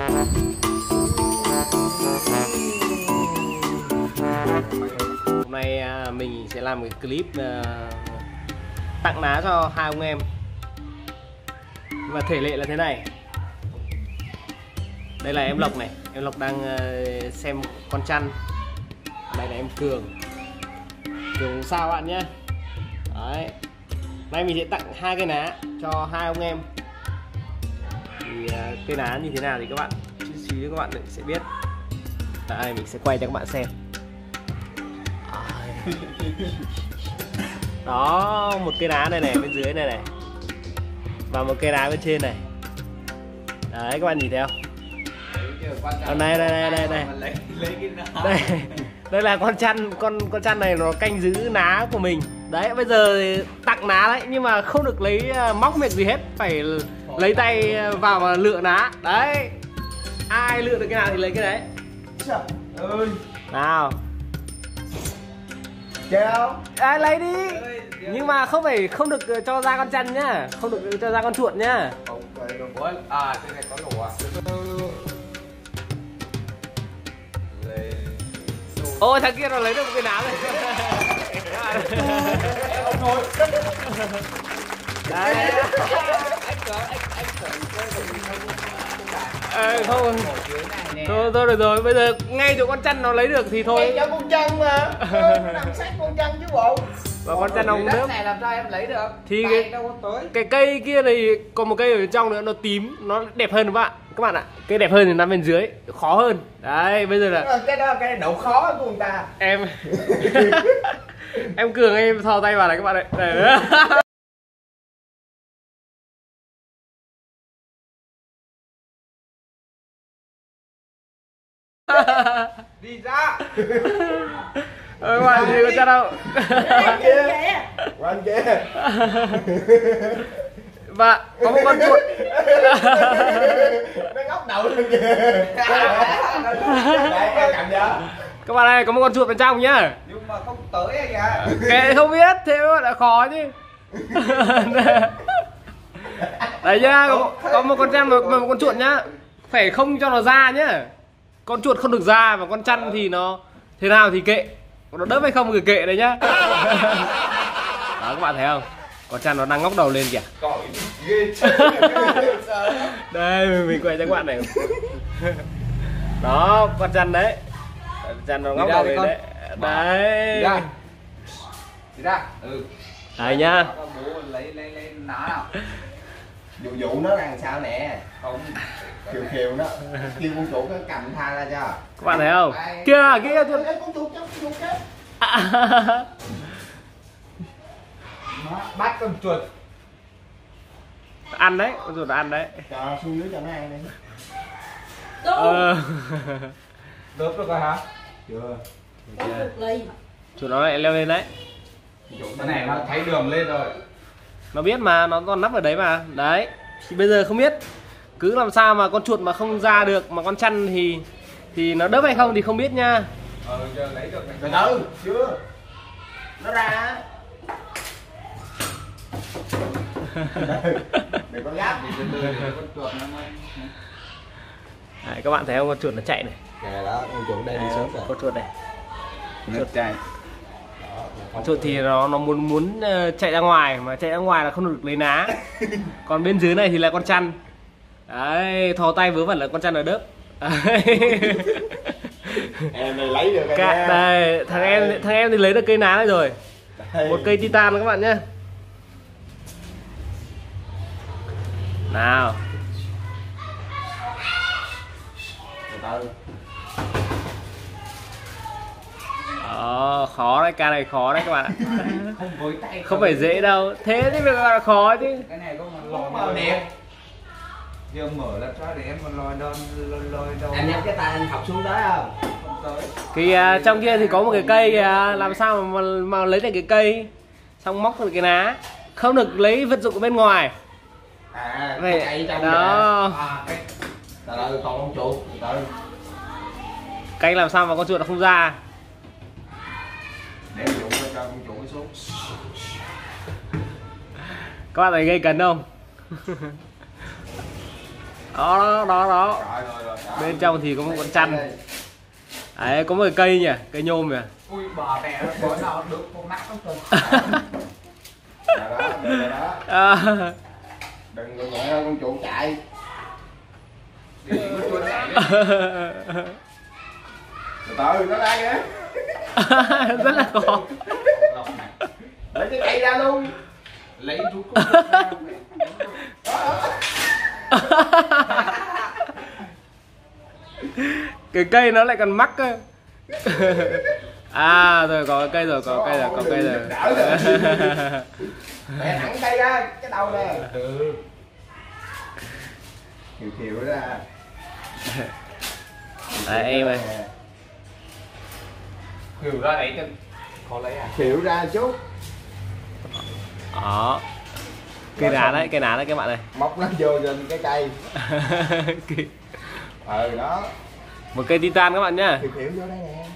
Hôm nay mình sẽ làm cái clip tặng ná cho hai ông em. Và thể lệ là thế này. Đây là em Lộc này, em Lộc đang xem con chăn. Đây là em Cường. Cường sao bạn nhé. Đấy. Nay mình sẽ tặng hai cây ná cho hai ông em. Thì cây ná như thế nào thì các bạn chút xíu các bạn sẽ biết. Đây mình sẽ quay cho các bạn xem. Đó, một cây ná này này bên dưới này này. Và một cây ná bên trên này. Đấy các bạn nhìn thấy không? Đây đây là con chăn, con chăn này nó canh giữ ná của mình. Đấy bây giờ tặng ná đấy nhưng mà không được lấy móc miệng gì hết, phải lấy tay vào mà lựa ná. Đấy. Ai lựa được cái nào thì lấy cái đấy. Trời ơi. Nào. Chào. Ai lấy đi. Nhưng mà không được cho ra con chăn nhá, không được cho ra con chuột nhá. Không phải đâu. À, cái này có lỗ à? Ôi thằng kia nó lấy được một cái ná rồi. Ông thôi. Đấy. Không. Thôi được rồi, bây giờ ngay chỗ con chăn nó lấy được thì thôi. Ngay chỗ con chân mà. Nó nằm sát con chân chứ bộ. Và con chăn ông nước này làm sao em lấy được? Thì cái cây kia này còn một cây ở bên trong nữa, nó tím, nó đẹp hơn các bạn ạ. Cây đẹp hơn thì nằm bên dưới, khó hơn. Đấy, bây giờ là cái độ khó của người ta. Em em Cường em thò tay vào này các bạn ơi. Đây. Đi ra. Các bạn gì có chắc đâu. Quan kia. Và có một con chuột. Nó ngóc đầu lên kìa. Các bạn ơi, có một con chuột bên trong nhá. Nhưng mà không tới kìa. Cái không biết, thế đã khó chứ. Đấy nhá, có một con chăn và một con chuột nhá. Phải không cho nó ra nhá. Con chuột không được ra và con chăn thì nó thế nào thì kệ. Nó đớp hay không thì kệ đấy nhá. Đó các bạn thấy không? Con chăn nó đang ngóc đầu lên kìa. Đây mình quay cho các bạn này. Đó con chăn đấy. Chăn nó ngóc đầu lên đấy. Đấy. Đi ra. Ừ. Đấy nhá. Bố lấy ná nào. Dụ nó làm sao nè. Không. Khiều nó. Kêu con chuột nó cầm tha ra cho. Các bạn thấy không? Kia con chuột chứ. Bắt con chuột. Ăn đấy, con chuột ăn đấy. Cho xuống nước cho nó ăn đi. Đớp được rồi hả? Chưa. Chuột nó lại leo lên đấy. Cái này nó thấy đường lên rồi. Nó biết mà, nó còn nắp ở đấy mà. Đấy. Thì bây giờ không biết cứ làm sao mà con chuột mà không ra được, mà con chăn thì nó đớp hay không thì không biết nha. Giờ lấy được này. Từ từ, chưa. Nó ra. Đừng có gáp gì từ từ con chuột nó mới. Đấy, các bạn thấy không, con chuột nó chạy này. Kìa đó, con chuột đây đi sớm rồi. Con chuột này. Chuột chạy. Con chuột thì nó muốn chạy ra ngoài, mà chạy ra ngoài là không được lấy ná. Còn bên dưới này thì là con chăn. Đấy, thò tay vớ vẩn là con chăn ở đớp. Em này lấy được Cả, đây, thằng em thì lấy được cây ná này rồi. Đây. Một cây titan các bạn nhé. Nào. Đó, khó đấy, ca này khó đấy các bạn ạ. Không với tay. Không phải dễ đâu. Thế thì phải gọi là khó chứ. Cái này có một lò màu đẹp. Giờ mở ra cho để em một lòi đòn. Anh nhắm cái tay anh học xuống tới không? Không tới. Thì trong kia thì có một cái cây kìa, làm sao mà lấy được cái cây, xong móc được cái ná, không được lấy vật dụng ở bên ngoài. À, vậy cây trong đó. Từ từ còn con chuột, từ từ. Canh làm sao mà con chuột nó không ra. Để dụng cho con chuột nó xuống. Các bạn thấy gây cấn không? Đó. Rồi. Bên trong thì có một con chăn. Đấy, có một cái cây nhỉ, cây nhôm nhỉ. Ui bà mẹ nó có nào được con nát không thôi. Đó. Đừng có gọi con chuột chạy. Đi con chuột chạy đi. Từ từ nó ra kìa. Rất là khó. Lấy cái cây ra luôn. Lấy rút con chuột ra. Cái cây nó lại còn mắc cơ. À rồi có cây rồi, có cây rồi, có cây rồi. Mẹ thẳng cây ra, cái đầu nè. Khiều khiều ra. Đấy em ơi. Khử ra đấy cho khó lấy à. Khiều ra chút. Đó. Cây ná đấy, cây ná đấy các bạn này. Móc nó vô trên cái cây. Đó. Một cây titan các bạn nhá. Khiều khiều vô đây nè.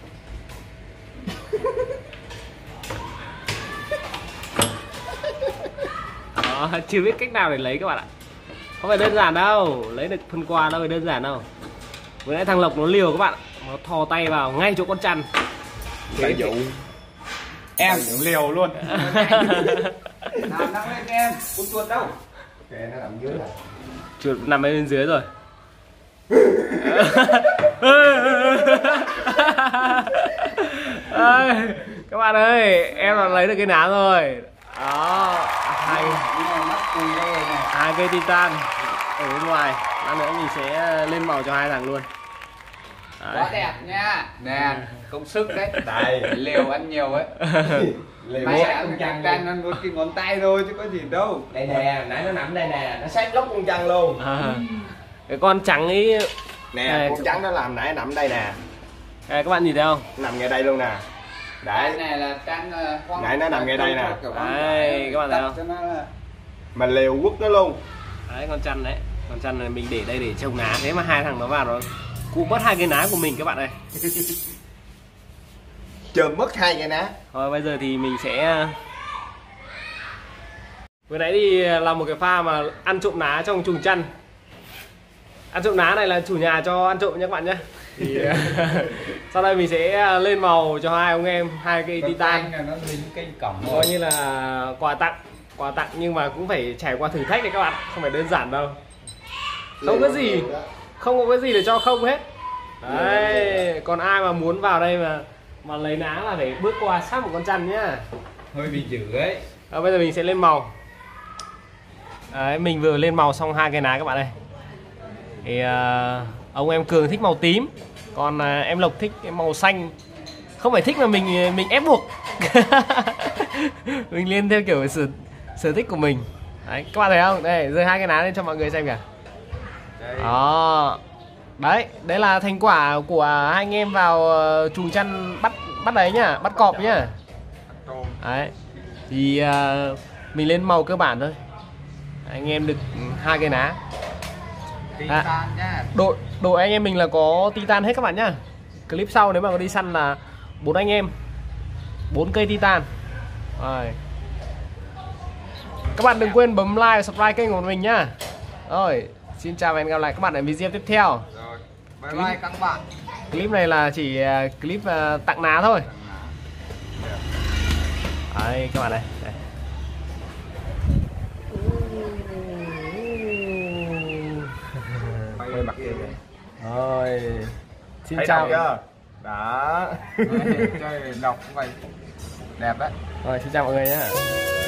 Đó, chưa biết cách nào để lấy các bạn ạ. Không phải đơn giản đâu, lấy được phần quà đâu phải đơn giản đâu. Vừa nãy thằng Lộc nó liều các bạn, nó thò tay vào ngay chỗ con chăn. Cái vụ Em liều luôn. Nào nặng lên em, con chuột đâu? kìa nó nằm dưới rồi. Chuột nằm bên dưới rồi. Các bạn ơi, em là lấy được cái ná rồi. Đó, hai cây titan ở bên ngoài. Lát nữa mình sẽ lên màu cho hai thằng luôn. Quá đẹp nha. Nè, công sức đấy. Đây. Liều ăn nhiều ấy. Mày ăn càng ăn một cái ngón tay thôi chứ có gì đâu. Đây nè, nãy nó nằm đây nè, nó sát lốc con chăn luôn. Cái con trắng ấy Nè, con trắng nó làm nãy nằm đây nè. các bạn nhìn thấy không? Nằm ngay đây luôn nè. Cái Đấy. này là trắng hoang. Nãy nó nằm ngay đây nè. Đấy, các bạn thấy không? Mà liều quất nó luôn. Đấy, con chăn đấy. Con chăn này mình để đây để trồng ná. Thế mà hai thằng nó vào nó cũng mất hai cái ná của mình các bạn ơi. Chờm mất hai cái ná. Thôi bây giờ thì mình sẽ vừa nãy thì làm một cái pha mà ăn trộm ná trong chuồng chăn. Ăn trộm ná này là chủ nhà cho ăn trộm nha các bạn nhé. Thì sau đây mình sẽ lên màu cho hai ông em, hai cây titan. Nó dính cây cổng Coi như là quà tặng nhưng mà cũng phải trải qua thử thách đấy các bạn, không phải đơn giản đâu. Không có gì, không có cái gì để cho không hết. Đấy, còn ai mà muốn vào đây mà lấy ná là phải bước qua sát một con chăn nhá. hơi bị dữ ấy. Bây giờ mình sẽ lên màu. Đấy, mình vừa lên màu xong hai cái ná các bạn ơi. Thì ông em Cường thích màu tím, còn em Lộc thích cái màu xanh. Không phải thích mà mình ép buộc. Mình lên theo kiểu sở thích của mình. Đấy, các bạn thấy không? Đây, rơi hai cái ná lên cho mọi người xem kìa. Đó. Đấy, đấy là thành quả của hai anh em vào chuồng chăn bắt đấy nhá, bắt cọp nhá. Đấy. Thì mình lên màu cơ bản thôi. Anh em được hai cái ná. Titan nhá. Đội anh em mình là có titan hết các bạn nhá. Clip sau nếu mà có đi săn là 4 anh em, 4 cây titan. Rồi. Các bạn đừng quên bấm like, subscribe kênh của mình nhá. Rồi, xin chào và hẹn gặp lại các bạn ở video tiếp theo. Rồi, bye bye các bạn. Clip này là chỉ clip tặng ná thôi. Đấy các bạn này. Đây. Quay mặt kia kìa. Rồi. Xin Thấy chào. chưa? Đó. Chơi đọc vậy. Đẹp đấy. Rồi xin chào mọi người nhé.